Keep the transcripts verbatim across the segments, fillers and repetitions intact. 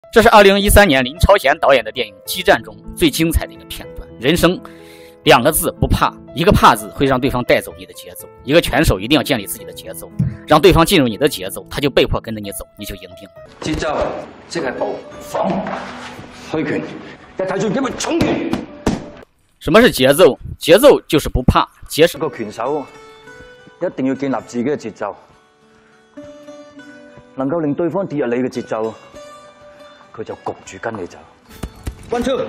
这是二零一三年林超贤导演的电影《激战》中最精彩的一个片段。人生两个字不怕，一个怕字会让对方带走你的節奏，一个拳手一定要建立自己的節奏，讓對方進入你的節奏，他就被迫跟着你走，你就贏定了。 節奏即係步防虛拳，一睇準叫佢重拳。 什麼是節奏？節奏就是不怕。節是個拳手一定要建立自己嘅節奏，能夠令對方跌入你嘅節奏，佢就焗住跟你走。One two,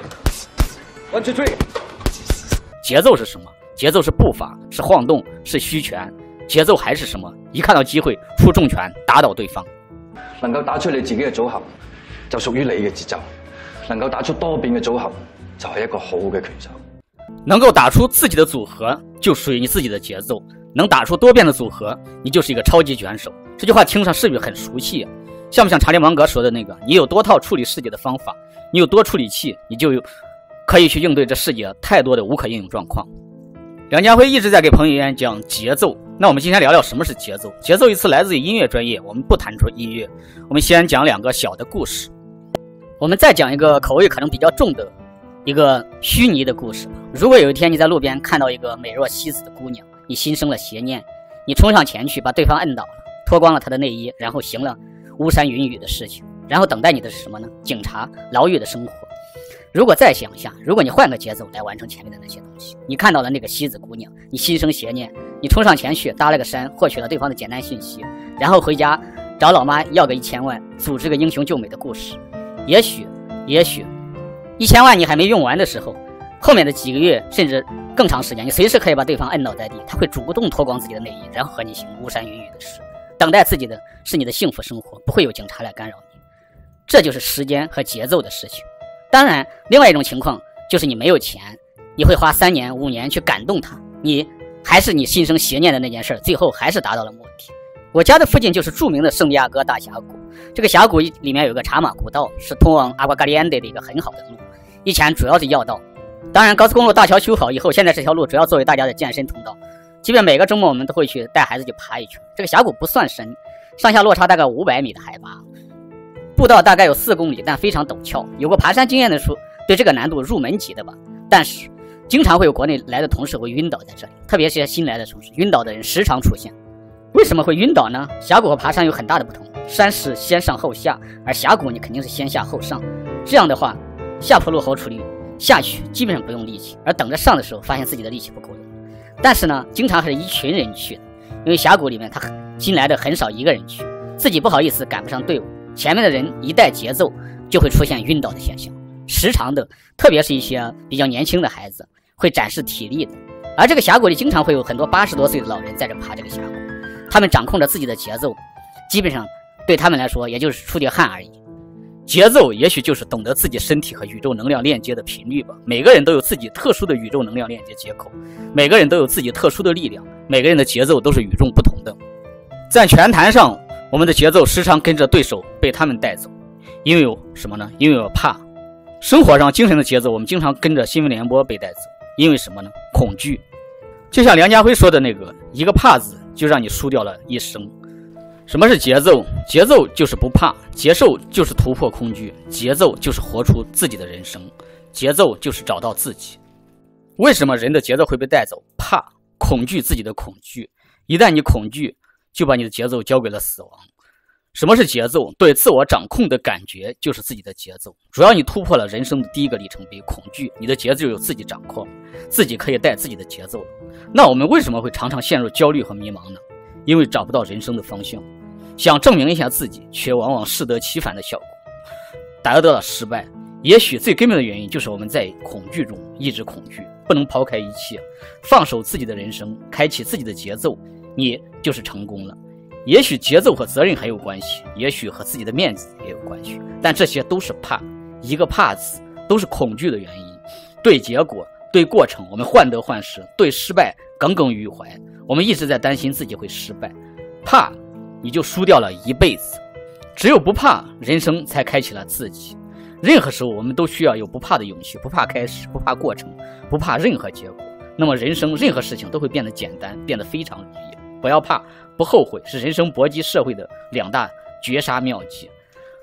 one two three。 節奏是什麼？節奏是步伐，是晃動，是虛拳。節奏還是什麼？一看到機會出重拳打倒對方。 能夠打出你自己嘅組合，就屬於你嘅節奏；能夠打出多變嘅組合，就係一個好嘅拳手。 能夠打出自己的組合，就屬於你自己的節奏；能打出多變的組合，你就是一個超級拳手。這句話聽上是不是很熟悉啊？像不像查理芒格說的那個？你有多套處理世界的方法，你有多處理器，你就有可以去應對這世界太多的無可應用狀況。梁家輝一直在給彭于晏講節奏，那我們今天聊聊什麼是節奏。節奏一詞來自於音樂專業，我們不談出音樂，我們先講兩個小的故事。我們再講一個口味可能比較重的一個虛擬的故事。如果有一天你在路邊看到一個美若西子的姑娘，你心生了邪念，你衝上前去把對方摁倒了，脫光了她的內衣，然後行了巫山雲雨的事情，然後等待你的是什麼呢？警察、牢獄的生活。如果再想一下，如果你換個節奏來完成前面的那些東西，你看到了那個西子姑娘，你心生邪念，你衝上前去搭了個訕，獲取了對方的簡單信息，然後回家找老媽要個一千萬，組織個英雄救美的故事。也許也許一千萬你還沒用完的時候，後面的幾個月甚至更長時間，你隨時可以把對方摁倒在地，他會主動脫光自己的內衣，然後和你行巫山雲雨的事。等待自己的是你的幸福生活，不會有警察來干擾你。這就是時間和節奏的事情。當然，另外一種情況就是你沒有錢，你會花三年五年去感動他，你還是你心生邪念的那件事，最後還是達到了目的。我家的附近就是著名的聖地亞哥大峽谷，這個峽谷裡面有個茶馬古道，是通往阿瓜加利安德的一個很好的路，以前主要是要道。當然高速公路大橋修好以後，現在這條路主要作為大家的健身通道，基本每個周末我們都會去帶孩子去爬一圈。這個峽谷不算深，上下落差大概五百米的海拔，步道大概有四公里，但非常陡峭。有過爬山經驗的說，對這個難度入門級的吧。但是經常會有國內來的同事會暈倒在這裡，特別是新來的同事，暈倒的人時常出現。為什麼會暈倒呢？峽谷和爬山有很大的不同，山是先上後下，而峽谷你肯定是先下後上。這樣的話，下坡路好處理，下去基本上不用力氣，而等着上的時候發現自己的力氣不夠用。但是呢，經常是一群人去的，因為峽谷裡面他新來的很少一個人去，自己不好意思趕不上隊伍，前面的人一帶節奏就會出現暈倒的現象。時常的，特別是一些比較年輕的孩子會展示體力的，而這個峽谷裡經常會有很多八十多歲的老人在這爬這個峽谷，他們掌控着自己的節奏，基本上對他們來說也就是出點汗而已。節奏也許就是懂得自己身體和宇宙能量鏈接的頻率吧。每個人都有自己特殊的宇宙能量鏈接接口，每個人都有自己特殊的力量，每個人的節奏都是與眾不同的。在拳壇上，我們的節奏時常跟着對手被他們帶走，因為有什麼呢？因為我怕。生活上精神的節奏，我們經常跟着新聞聯播被帶走，因為什麼呢？恐懼。就像梁家輝說的那個，一個怕字就讓你輸掉了一生。什麼是節奏？節奏就是不怕，節奏就是突破恐懼，節奏就是活出自己的人生，節奏就是找到自己。為什麼人的節奏會被帶走？怕，恐懼自己的恐懼。一旦你恐懼，就把你的節奏交給了死亡。什麼是節奏？對自我掌控的感覺就是自己的節奏。主要你突破了人生的第一個里程碑，恐懼，你的節奏有自己掌控，自己可以帶自己的節奏。那我們為什麼會常常陷入焦慮和迷茫呢？因為找不到人生的方向，想證明一下自己，卻往往適得其反的效果，達到了失敗。也許最根本的原因就是我們在恐懼中抑制恐懼，不能拋開一切，放手自己的人生，開啟自己的節奏，你就是成功了。也許節奏和責任還有關係，也許和自己的面子也有關係，但這些都是怕，一個怕字都是恐懼的原因。對結果，對過程，我們患得患失，對失敗耿耿於懷，我們一直在擔心自己會失敗，怕你就輸掉了一輩子。只有不怕，人生才開啟了自己。任何時候我們都需要有不怕的勇氣，不怕開始，不怕過程，不怕任何結果，那麼人生任何事情都會變得簡單，變得非常容易。不要怕，不後悔，是人生搏擊社會的兩大絕殺妙計。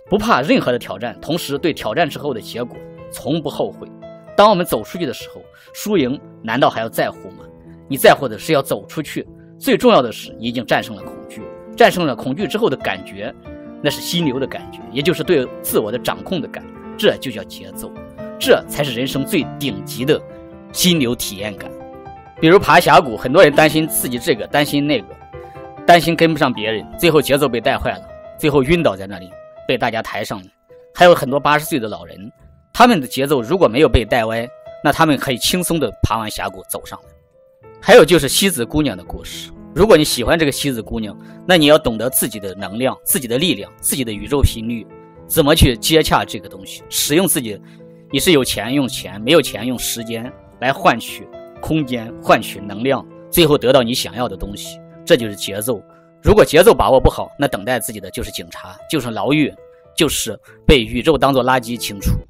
不怕任何的挑战，同时对挑战之后的结果从不后悔。当我们走出去的时候，输赢难道还要在乎吗？你在乎的是要走出去，最重要的是你已经战胜了恐惧。战胜了恐惧之后的感觉，那是心流的感觉，也就是对自我的掌控的感，这就叫节奏，这才是人生最顶级的心流体验感。比如爬峡谷，很多人担心自己这个担心那个，担心跟不上别人，最后节奏被带坏了，最后晕倒在那里被大家抬上来。还有很多八十岁的老人，他们的节奏如果没有被带歪，那他们可以轻松的爬完峡谷走上来。还有就是西子姑娘的故事，如果你喜欢这个西子姑娘，那你要懂得自己的能量、自己的力量、自己的宇宙频率，怎么去接洽这个东西，使用自己。你是有钱用钱，没有钱用时间来换取空间，换取能量，最后得到你想要的东西，这就是节奏。如果节奏把握不好，那等待自己的就是警察，就是牢狱，就是被宇宙当作垃圾清除。